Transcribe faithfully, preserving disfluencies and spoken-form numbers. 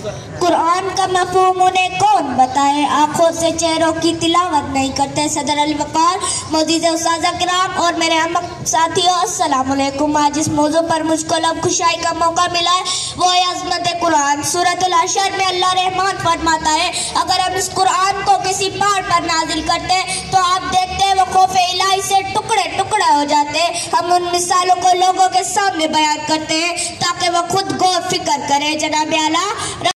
कुरान का मफ़हूम उन्हें कौन बताए, आंखों से चेहरों की तिलावत नहीं करते। सदर अली वक़ार, मोअज़्ज़िज़ उस्ताज़ किराम और मेरे हम साथियों, अस्सलाम वालेकुम। आज इस मौजू पर मुझको लब खुशाई का मौका मिला है, वो है अज़मत कुरान। सूरतुल हशर में अल्लाह रहमान फरमाता है, अगर हम इस कुरान को किसी पहाड़ पर नाजिल करते तो आप देखते हैं वो खौफ इलाही से टुकड़े टुकड़े हो जाते। हम उन मिसालों को लोगों के सामने बयान करते हैं ताकि वो खुद गौर फिक्र करें। जनाब आला